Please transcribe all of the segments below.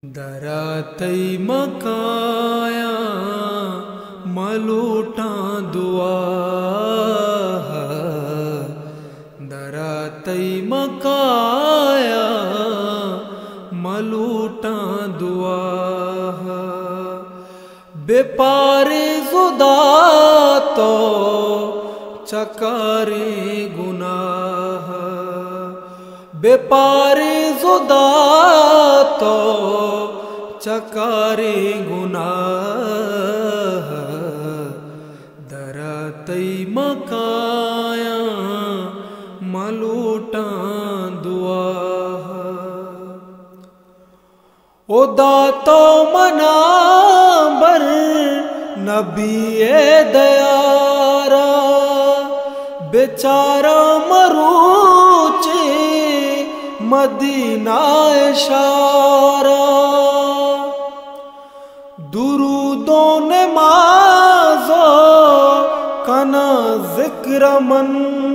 दरातई मकाया मलूटा दुआ, दरातई मकाया मलूटा दुआ। बेपारे जुदा तो चकारे गुनाह, बेपारे जुदा तो चकारे गुनाह। दरातई मकाया मलूटा दुआ। ओ दातो मनाबर नबीए दयारा, बेचारा मरूचे मदीना इशारा। दुरूदो नमाज़ो कना जिक्र मन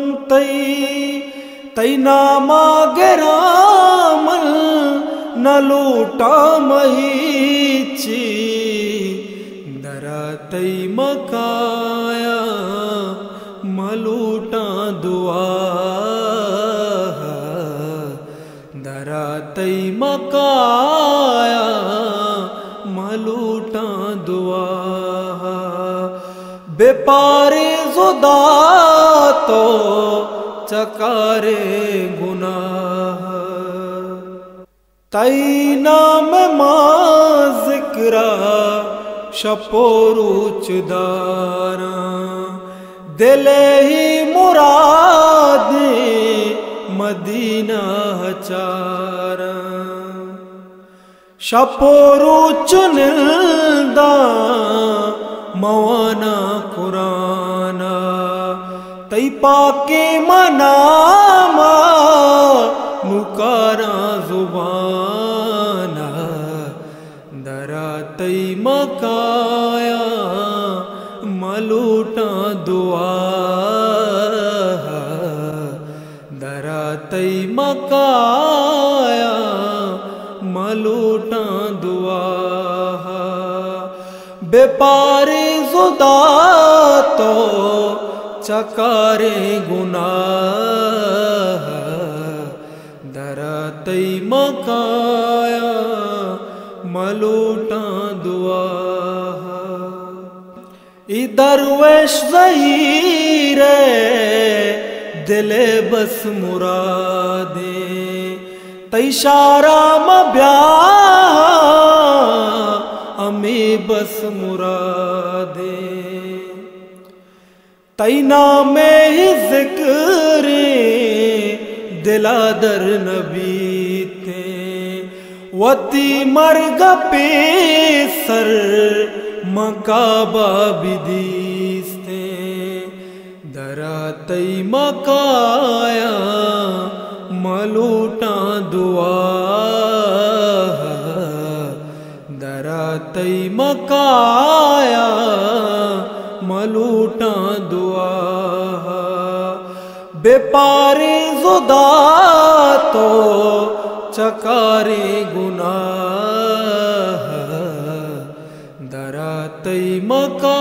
तई नामा गिरामल न लूटा महीची। दरातई मकाया मलूटा दुआ, दरातई मकाया मलूटा दुआ। बेपारे जुदा तो चकारे गुनाह, तई नाम मां जिक्रा शपोरुच दारा। दिले ही मुरादे मदीना चारा, शपोरुच निल्दा मवाना कुराना। तई पाके मनामा मुकारा जुबाना। दरातई मकाया मलूटा दुआ, दरातई मकाया मलूटा दुआ। बेपारे जुदा तो चकारे गुनाह, दरातई मकाया मलूटा दुआ। दरवेश ज़हीरे दिले बस मुरादे, तई शाराम ब्याह हमें बस मुरादे। तई नामे ही जिक्रे दिलादर नबी ते, वती मर्ग पे सर मकाबा बिदीस्ते। दरातई मकाया मलूटा दुआ, दरातई मकाया मलूटा दुआ। बेपारे जुदा तो चकारे गुनाह, दरातई मका